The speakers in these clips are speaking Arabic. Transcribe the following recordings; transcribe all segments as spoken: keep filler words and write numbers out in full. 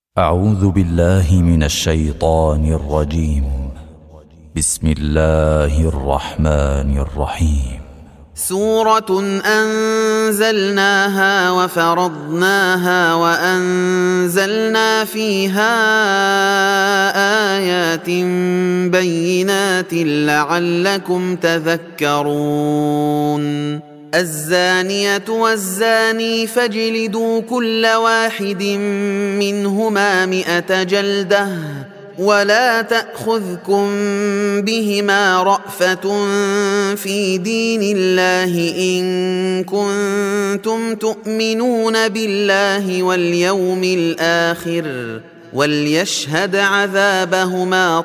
أعوذ بالله من الشيطان الرجيم. بسم الله الرحمن الرحيم. سورة أنزلناها وفرضناها وأنزلنا فيها آيات بينات لعلكم تذكرون. الزانية والزاني فاجلدوا كل واحد منهما مئة جلدة ولا تأخذكم بهما رأفة في دين الله إن كنتم تؤمنون بالله واليوم الآخر وليشهد عذابهما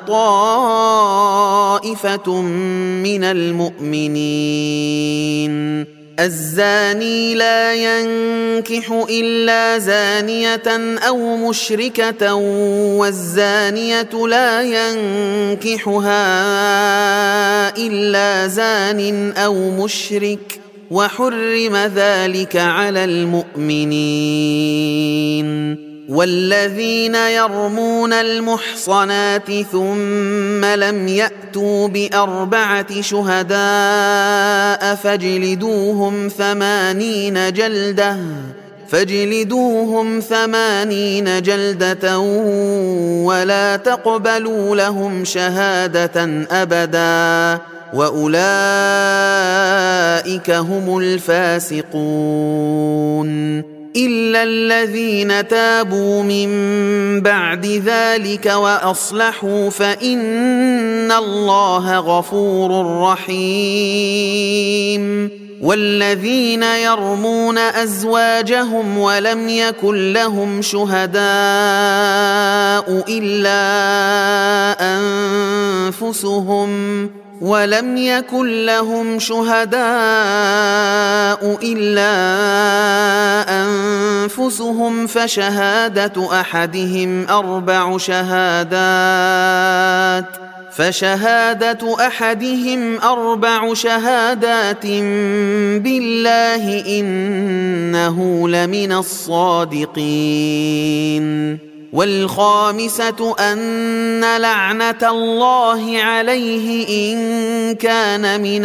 طائفة من المؤمنين. الزاني لا ينكح إلا زانية أو مشركة والزانية لا ينكحها إلا زان أو مشرك وحرم ذلك على المؤمنين. والذين يرمون المحصنات ثم لم يأتوا بأربعة شهداء فاجلدوهم ثمانين جلدة فاجلدوهم ثمانين جلدة ولا تقبلوا لهم شهادة أبدا وأولئك هم الفاسقون. إلا الذين تابوا من بعد ذلك وأصلحوا فإن الله غفور رحيم. والذين يرمون أزواجهم ولم يكن لهم شهداء إلا أنفسهم ولم يكن لهم شهداء إلا أنفسهم فشهادة أحدهم أربع شهادات فشهادة أحدهم أربع شهادات بالله إنه لمن الصادقين. والخامسة أن لعنة الله عليه إن كان من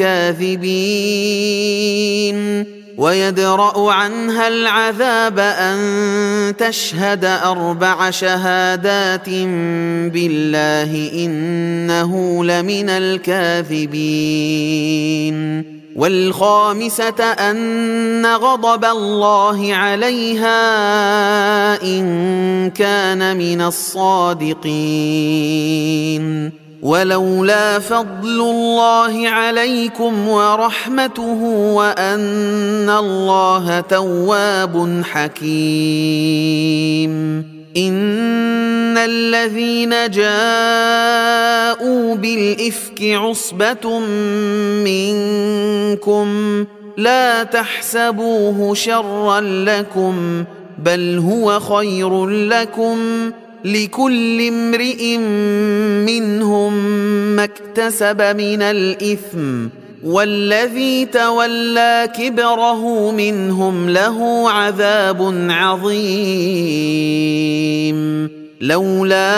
الكاذبين ويدرأ عنها العذاب أن تشهد أربع شهادات بالله إنه لمن الكاذبين. والخامسة أن غضب الله عليها إن كان من الصادقين. ولولا فضل الله عليكم ورحمته وأن الله تواب حكيم. إن الذين جاءوا بالإفك عصبة منكم لا تحسبوه شرا لكم بل هو خير لكم لكل امرئ منهم ما اكتسب من الإثم والذي تولى كبره منهم له عذاب عظيم. لولا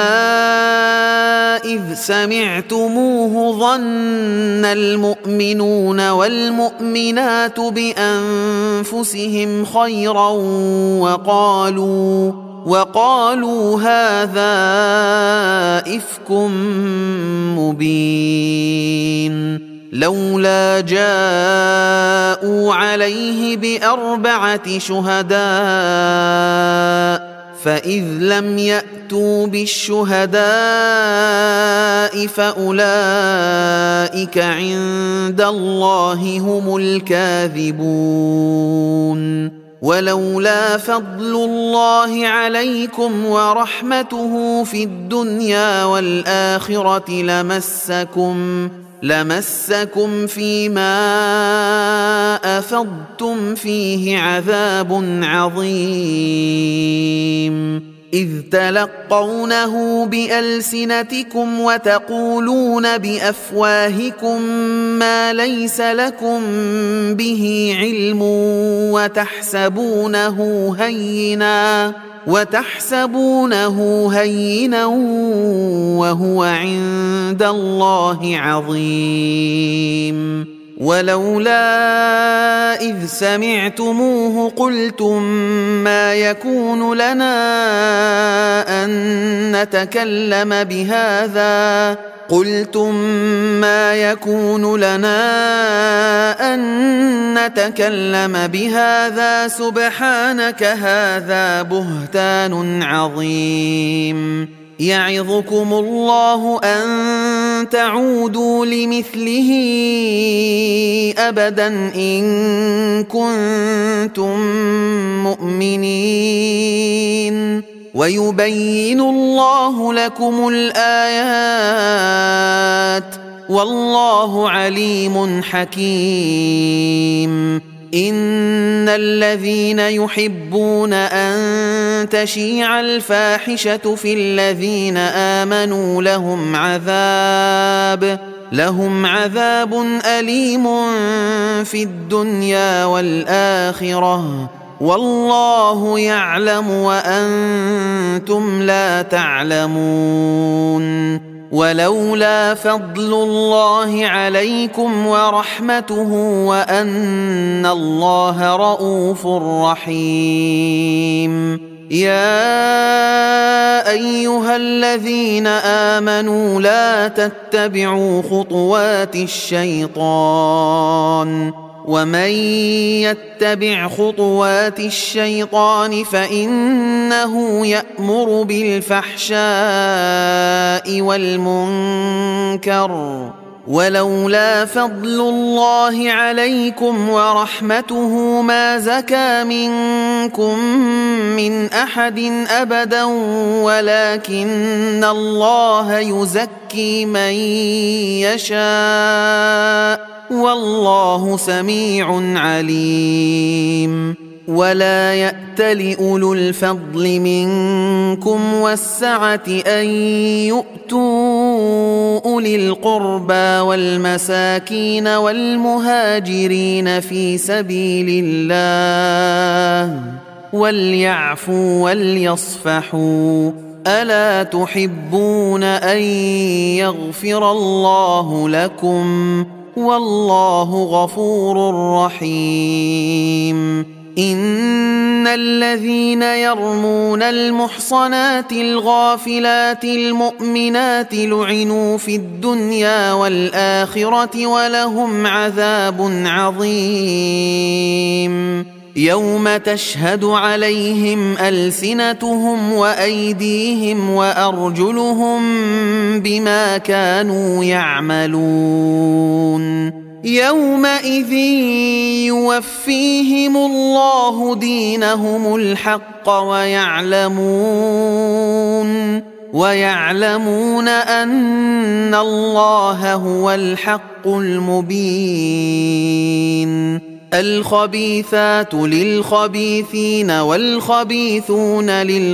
إذ سمعتموه ظن المؤمنون والمؤمنات بأنفسهم خيرا وقالوا وقالوا هذا إفك مبين. لولا جاءوا عليه بأربعة شهداء فإذ لم يأتوا بالشهداء فأولئك عند الله هم الكاذبون. ولولا فضل الله عليكم ورحمته في الدنيا والآخرة لمسكم لمسكم فيما أفضتم فيه عذاب عظيم. إذ تلقونه بألسنتكم وتقولون بأفواهكم ما ليس لكم به علم وتحسبونه هينا وتحسبونه هينا وهو عند الله عظيم ولولا إذ سمعتموه قلتم ما يكون لنا أن نتكلم بهذا قلتم ما يكون لنا أن نتكلم بهذا سبحانك هذا بهتان عظيم يعظكم الله أن تعودوا لمثله أبدا إن كنتم مؤمنين ويبين الله لكم الآيات والله عليم حكيم إن الذين يحبون أن تشيع الفاحشة في الذين آمنوا لهم عذاب لهم عذاب أليم في الدنيا والآخرة والله يعلم وأنتم لا تعلمون ولولا فضل الله عليكم ورحمته وأن الله رؤوف رحيم يا أيها الذين آمنوا لا تتبعوا خطوات الشيطان ومن يتبع خطوات الشيطان فإنه يأمر بالفحشاء والمنكر ولولا فضل الله عليكم ورحمته ما زكى منكم من أحد أبدا ولكن الله يزكي من يشاء والله سميع عليم ولا يأتل أولو الفضل منكم والسعة أن يؤتوا أولي القربى والمساكين والمهاجرين في سبيل الله وليعفوا وليصفحوا ألا تحبون أن يغفر الله لكم والله غفور رحيم إن الذين يرمون المحصنات الغافلات المؤمنات لعنوا في الدنيا والآخرة ولهم عذاب عظيم يوم تشهد عليهم ألسنتهم وأيديهم وأرجلهم بما كانوا يعملون يومئذ يوفيهم الله دينهم الحق ويعلمون ويعلمون أن الله هو الحق المبين الخبيثات للخبيثين والخبيثون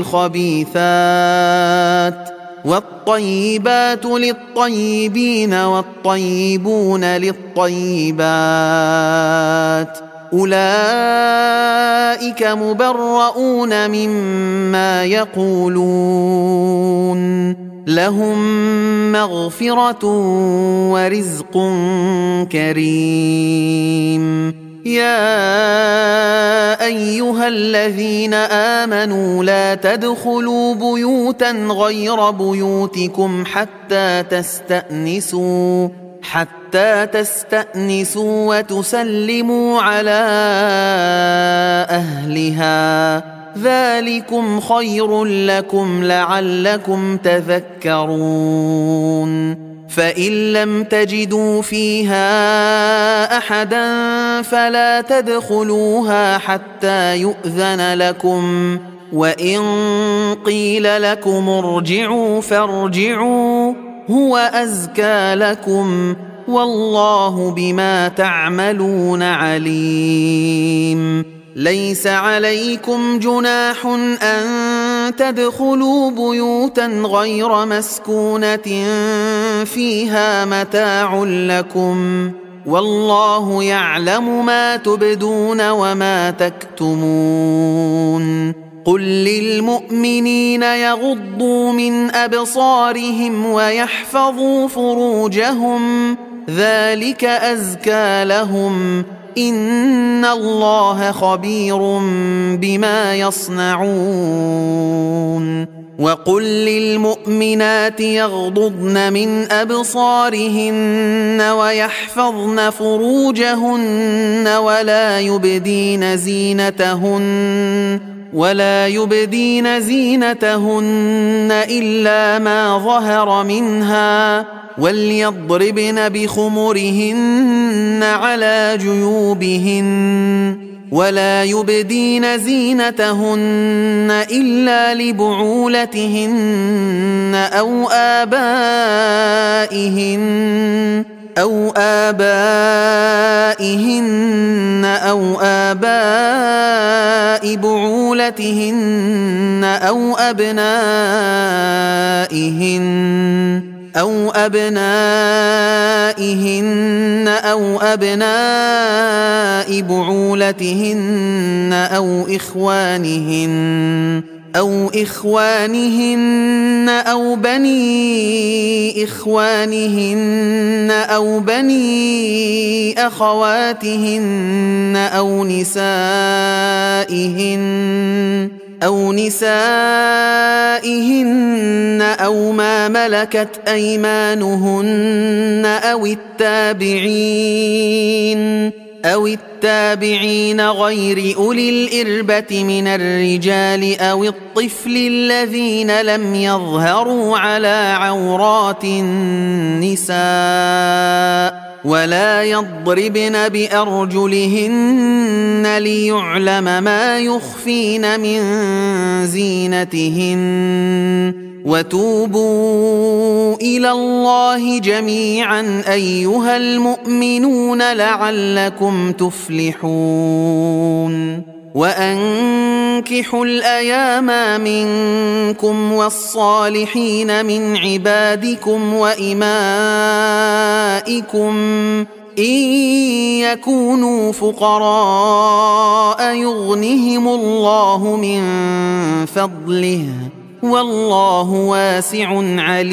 للخبيثات والطيبات للطيبين والطيبون للطيبات أولئك مبرؤون مما يقولون لهم مغفرة ورزق كريم يا أيها الذين آمنوا لا تدخلوا بيوتا غير بيوتكم حتى تستأنسوا حتى تستأنسوا وتسلموا على أهلها ذلكم خير لكم لعلكم تذكرون فإن لم تجدوا فيها أحدا فلا تدخلوها حتى يؤذن لكم وإن قيل لكم ارجعوا فارجعوا هو أزكى لكم والله بما تعملون عليم ليس عليكم جناح أن تدخلوا بيوتا غير مسكونة فيها متاع لكم والله يعلم ما تبدون وما تكتمون قل للمؤمنين يغضوا من أبصارهم ويحفظوا فروجهم ذلك أزكى لهم إن الله خبير بما يصنعون وقل للمؤمنات يغضضن من أبصارهن ويحفظن فروجهن ولا يبدين زينتهن ولا يبدين زينتهن إلا ما ظهر منها وليضربن بخمرهن على جيوبهن ولا يبدين زينتهن إلا لبعولتهن أو آبائهن أو آبائهن أو آباء بعولتهن أو أبنائهن أو أبنائهن أو أبناء بعولتهن أو إخوانهن أو إخوانهن أو بني إخوانهن أو بني أخواتهن أو نسائهن أو نسائهن أو ما ملكت أيمانهن أو التابعين أو التابعين غير أولي الإربة من الرجال أو الطفل الذين لم يظهروا على عورات النساء ولا يضربن بأرجلهن ليعلم ما يخفين من زينتهن وتوبوا إلى الله جميعا أيها المؤمنون لعلكم تفلحون وأنكحوا الأيام منكم والصالحين من عبادكم وإمائكم إن يكونوا فقراء يغنهم الله من فضله والله واسع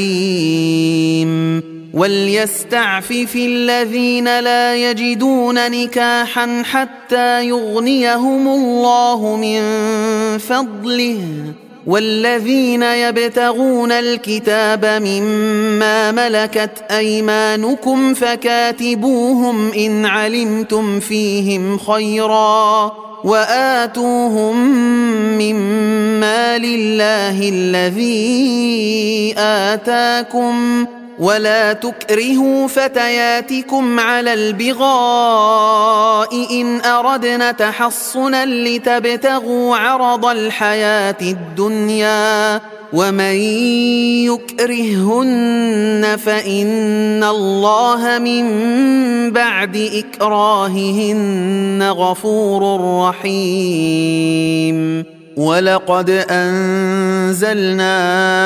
عليم وليستعفف الذين لا يجدون نكاحا حتى يغنيهم الله من فضله والذين يبتغون الكتاب مما ملكت أيمانكم فكاتبوهم إن علمتم فيهم خيرا وآتوهم مما لله الذي آتاكم ولا تكرهوا فتياتكم على البغاء إن أردنا تحصنا لتبتغوا عرض الحياة الدنيا ومن يكرههن فإن الله من بعد إكراههن غفور رحيم ولقد أنزلنا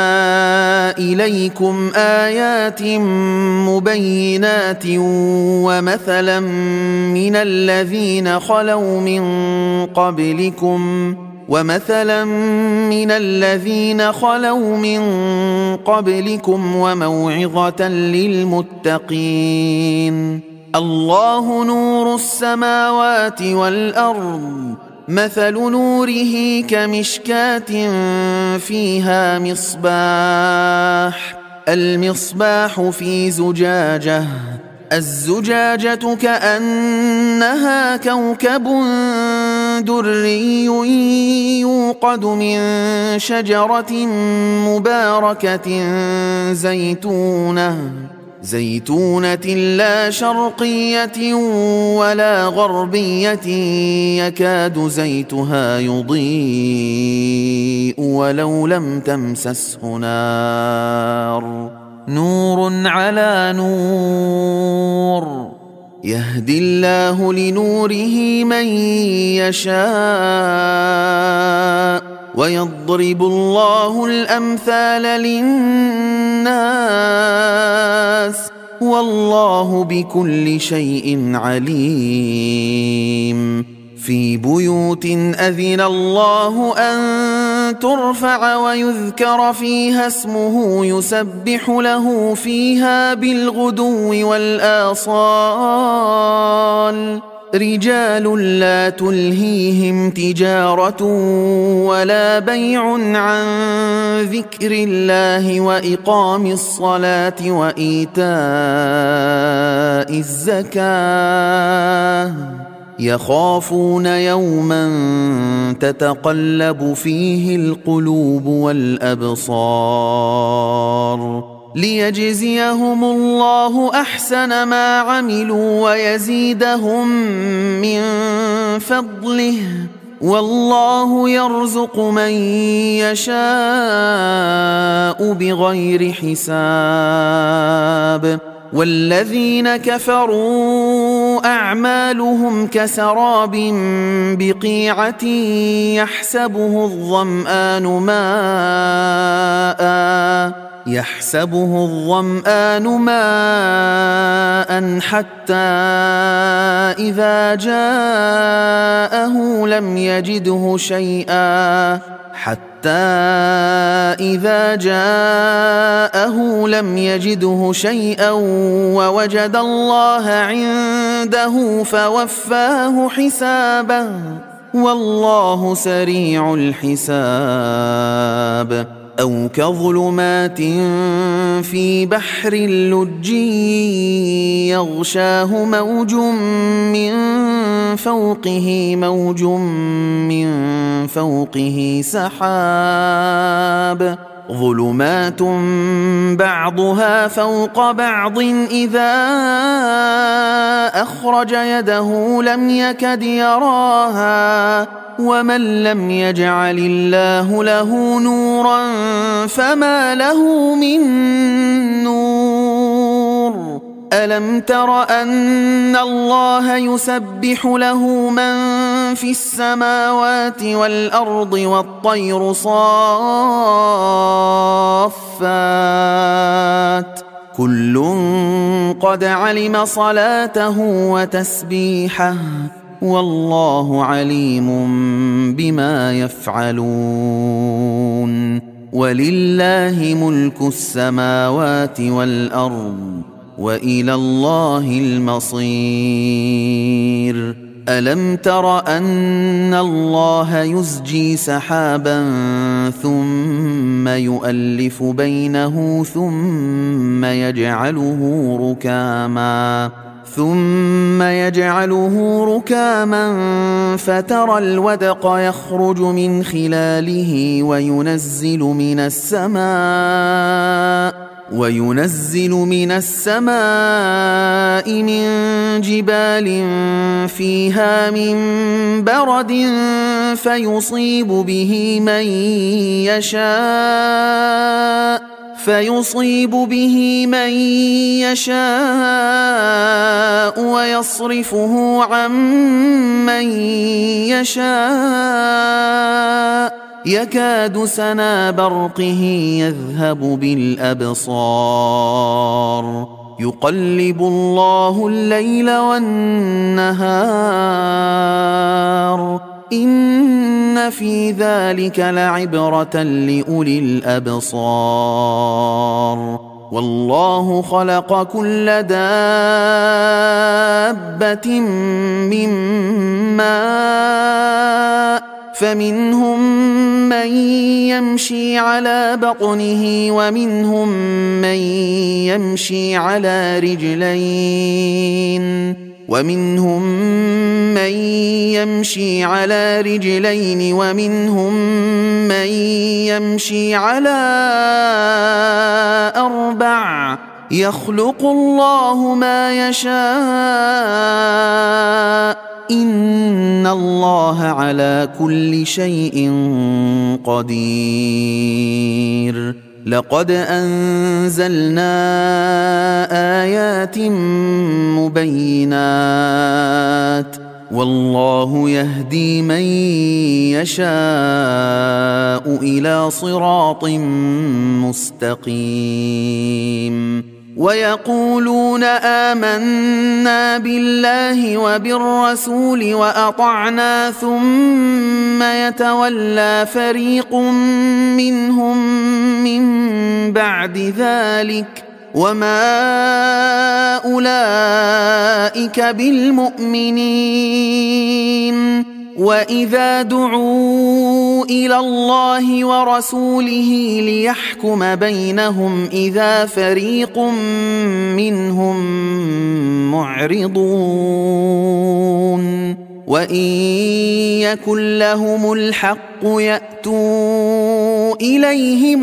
إليكم آيات مبينات ومثلا من الذين خلوا من قبلكم ومثلا من الذين خلوا من قبلكم وموعظة للمتقين الله نور السماوات والأرض مثل نوره كمشكاة فيها مصباح المصباح في زجاجة الزجاجة كأنها كوكب دري يوقد من شجرة مباركة زيتونة زيتونة لا شرقية ولا غربية يكاد زيتها يضيء ولو لم تمسسه نار نور على نور يهدي الله لنوره من يشاء ويضرب الله الأمثال للناس والله بكل شيء عليم في بيوت أذن الله أن ترفع ويذكر فيها اسمه يسبح له فيها بالغدو والآصال رجال لا تلهيهم تجارة ولا بيع عن ذكر الله وإقام الصلاة وإيتاء الزكاة يخافون يوما تتقلب فيه القلوب والأبصار ليجزيهم الله أحسن ما عملوا ويزيدهم من فضله والله يرزق من يشاء بغير حساب والذين كفروا أعمالهم كسراب بقيعة يحسبه الظمآن ماءً يحسبه الظمآن ماء حتى إذا جاءه لم يجده شيئا حتى إذا جاءه لم يجده شيئا ووجد الله عنده فوفاه حسابه والله سريع الحساب أو كظلمات في بحر اللج يغشاه موج من فوقه موج من فوقه سحاب ظلمات بعضها فوق بعض إذا أخرج يده لم يكد يراها ومن لم يجعل الله له نورا فما له من نور ألم تر أن الله يسبح له من في السماوات والأرض والطير صافات كل قد علم صلاته وتسبيحه والله عليم بما يفعلون ولله ملك السماوات والأرض وإلى الله المصير ألم تر أن الله يزجي سحابا ثم يؤلف بينه ثم يجعله ركاما ثم يجعله ركاما فترى الودق يخرج من خلاله وينزل من السماء وينزل من السماء من جبال فيها من برد فيصيب به من يشاء فيصيب به من يشاء ويصرفه عن من يشاء يكاد سنا برقه يذهب بالأبصار يقلب الله الليل والنهار إن في ذلك لعبرة لأولي الأبصار والله خلق كل دابة من ماء فمنهم من يمشي على بطنه ومنهم من يمشي على رجلين ومنهم من يمشي على رجلين ومنهم من يمشي على أربع يخلق الله ما يشاء إن الله على كل شيء قدير لقد أنزلنا آيات مبينات والله يهدي من يشاء إلى صراط مستقيم ويقولون آمنا بالله وبالرسول وأطعنا ثم يتولى فريق منهم من بعد ذلك وما أولئك بالمؤمنين وإذا دعوا إلى الله ورسوله ليحكم بينهم إذا فريق منهم معرضون وإن يكن لهم الحق يأتوا إليه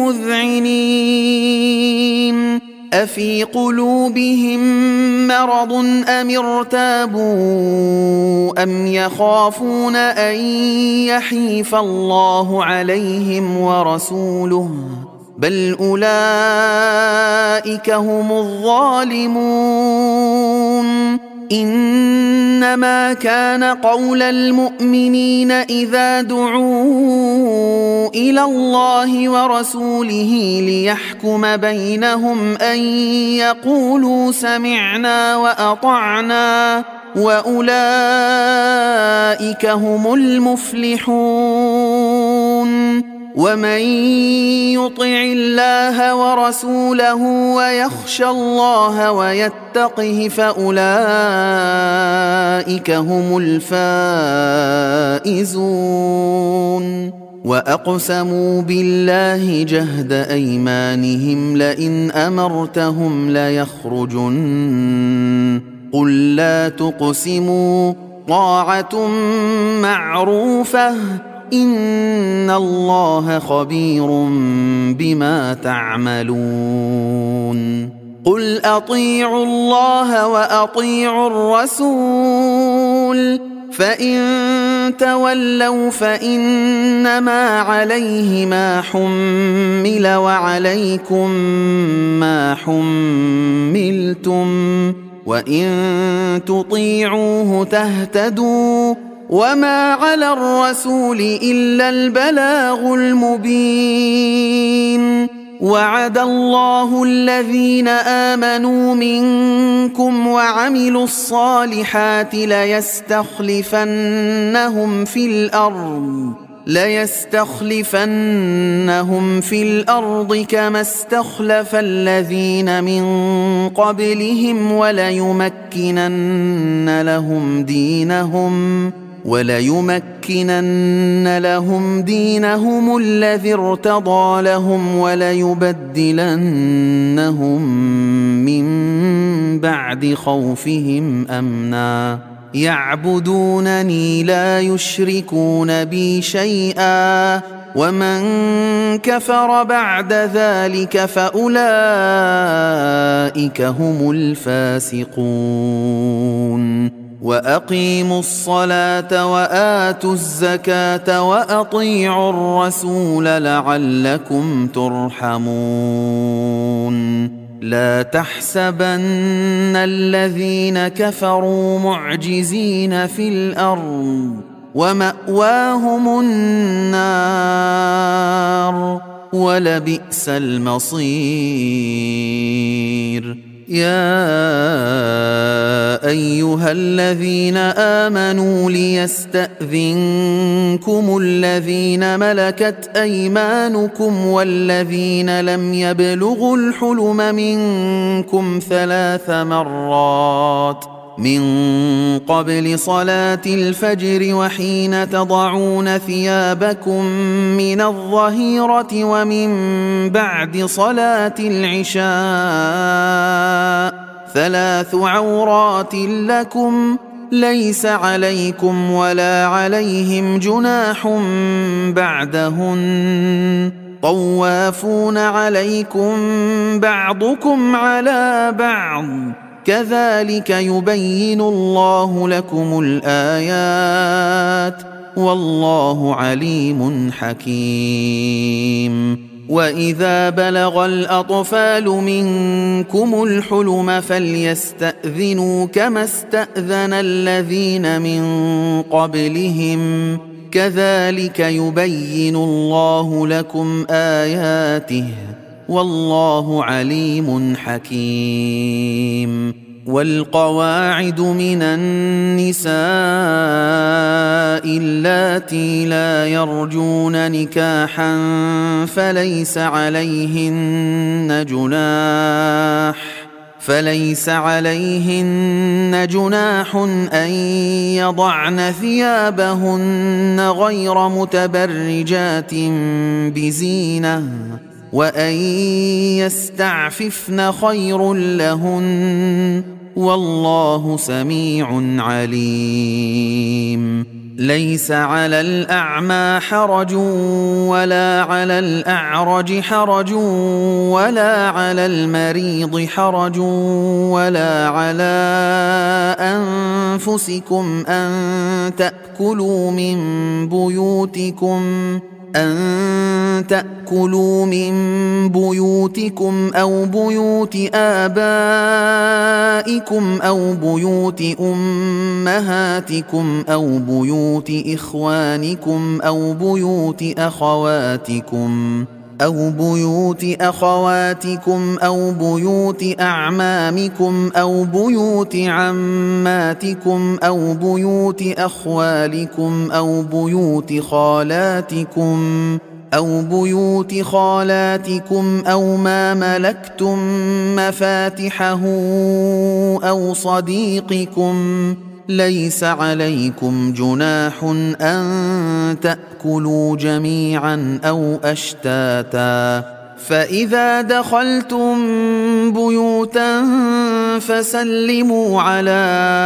مذعنين أفي قلوبهم مرض أم ارتابوا أم يخافون أن يحيف الله عليهم ورسوله بل أولئك هم الظالمون إنما كان قول المؤمنين إذا دعوا إلى الله ورسوله ليحكم بينهم أن يقولوا سمعنا وأطعنا وأولئك هم المفلحون ومن يطع الله ورسوله ويخشى الله ويتقه فأولئك هم الفائزون وأقسموا بالله جهد أيمانهم لئن أمرتهم ليخرجن قل لا تقسموا طاعة معروفة إن الله خبير بما تعملون قل أطيعوا الله وأطيعوا الرسول فإن تولوا فإنما عليه ما حمل وعليكم ما حملتم وإن تطيعوه تهتدوا وما على الرسول إلا البلاغ المبين وعد الله الذين آمنوا منكم وعملوا الصالحات ليستخلفنهم في الأرض ليستخلفنهم في الأرض كما استخلف الذين من قبلهم وليمكنن لهم دينهم وليمكنن لهم دينهم الذي ارتضى لهم وليبدلنهم من بعد خوفهم أمنا يعبدونني لا يشركون بي شيئا ومن كفر بعد ذلك فأولئك هم الفاسقون وأقيموا الصلاة وآتوا الزكاة وأطيعوا الرسول لعلكم ترحمون لا تحسبن الذين كفروا معجزين في الأرض ومأواهم النار ولبئس المصير يا أيها الذين آمنوا ليستأذنكم الذين ملكت أيمانكم والذين لم يبلغوا الحلم منكم ثلاث مرات من قبل صلاة الفجر وحين تضعون ثيابكم من الظهيرة ومن بعد صلاة العشاء ثلاث عورات لكم ليس عليكم ولا عليهم جناح بعدهن طوافون عليكم بعضكم على بعض كذلك يبين الله لكم الآيات والله عليم حكيم وإذا بلغ الأطفال منكم الحلم فليستأذنوا كما استأذن الذين من قبلهم كذلك يبين الله لكم آياته والله عليم حكيم. والقواعد من النساء اللاتي لا يرجون نكاحا فليس عليهن جناح فليس عليهن جناح أن يضعن ثيابهن غير متبرجات بزينة وأن يستعففن خير لهن والله سميع عليم. ليس على الأعمى حرج ولا على الأعرج حرج ولا على المريض حرج ولا على أنفسكم أن تأكلوا من بيوتكم أن تأكلوا من بيوتكم أو بيوت آبائكم أو بيوت أمهاتكم أو بيوت إخوانكم أو بيوت أخواتكم أو بيوت أخواتكم أو بيوت أعمامكم أو بيوت عماتكم أو بيوت أخوالكم أو بيوت خالاتكم أو بيوت خالاتكم أو ما ملكتم مفاتحه أو صديقكم. ليس عليكم جناح أن تأكلوا جميعا أو أشتاتا فإذا دخلتم بيوتا فسلموا على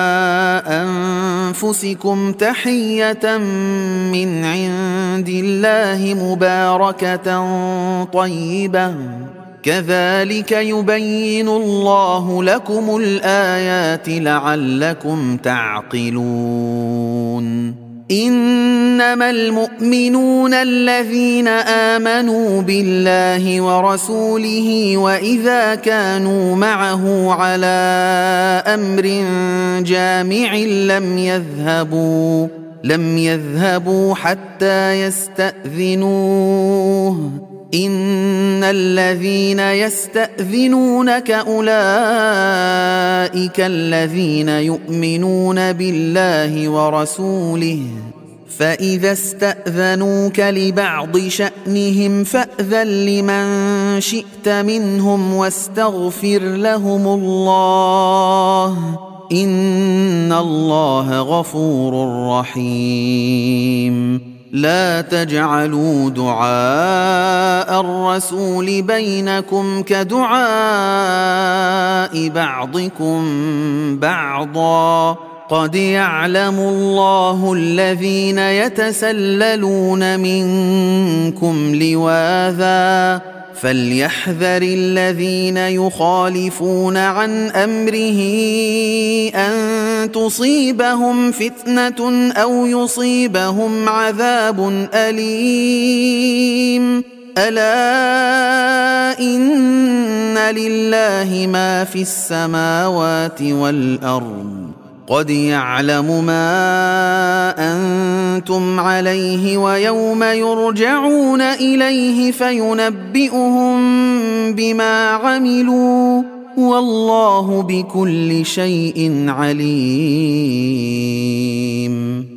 أنفسكم تحية من عند الله مباركة طيبة كذلك يبين الله لكم الآيات لعلكم تعقلون. إنما المؤمنون الذين آمنوا بالله ورسوله وإذا كانوا معه على أمر جامع لم يذهبوا لم يذهبوا حتى يستأذنوه إن الذين يستأذنونك أولئك الذين يؤمنون بالله ورسوله فإذا استأذنوك لبعض شأنهم فأذن لمن شئت منهم واستغفر لهم الله إن الله غفور رحيم. لا تجعلوا دعاء الرسول بينكم كدعاء بعضكم بعضا قد يعلم الله الذين يتسللون منكم لواذا فليحذر الذين يخالفون عن أمره أن تصيبهم فتنة أو يصيبهم عذاب أليم. ألا إن لله ما في السماوات والأرض قد يعلم ما أنتم عليه ويوم يرجعون إليه فينبئهم بما عملوا والله بكل شيء عليم.